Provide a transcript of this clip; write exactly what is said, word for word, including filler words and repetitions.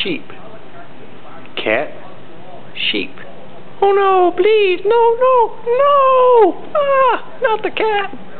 sheep. Cat, sheep. Oh no, please, no, no, no! Ah, not the cat.